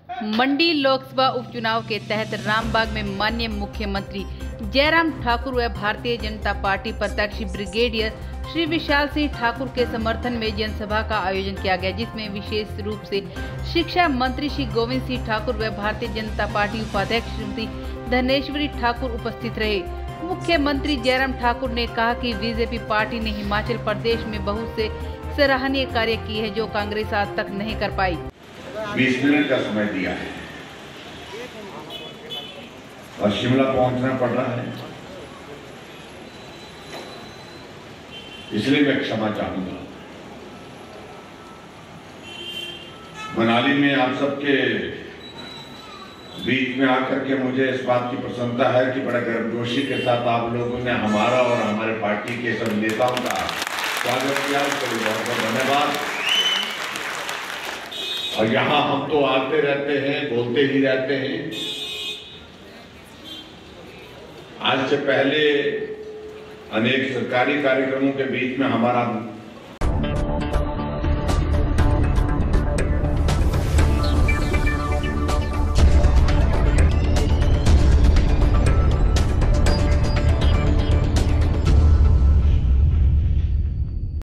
मंडी लोकसभा उपचुनाव के तहत रामबाग में माननीय मुख्यमंत्री जयराम ठाकुर व भारतीय जनता पार्टी प्रत्याशी ब्रिगेडियर श्री विशाल सिंह ठाकुर के समर्थन में जनसभा का आयोजन किया गया, जिसमें विशेष रूप से शिक्षा मंत्री श्री गोविंद सिंह ठाकुर व भारतीय जनता पार्टी उपाध्यक्ष श्रीमती धनेश्वरी ठाकुर उपस्थित रहे। मुख्यमंत्री जयराम ठाकुर ने कहा कि बीजेपी पार्टी ने हिमाचल प्रदेश में बहुत से सराहनीय कार्य किए हैं जो कांग्रेस आज तक नहीं कर पाई। 20 मिनट का समय दिया है और शिमला पहुंचना पड़ रहा है, इसलिए मैं क्षमा चाहूंगा। मनाली में आप सबके बीच में आकर के मुझे इस बात की प्रसन्नता है कि बड़ा गर्मजोशी के साथ आप लोगों ने हमारा और हमारे पार्टी के सब नेताओं का स्वागत किया, उसके लिए बहुत बहुत धन्यवाद। और यहाँ हम तो आते रहते हैं, बोलते ही रहते हैं। आज से पहले अनेक सरकारी कार्यक्रमों के बीच में हमारा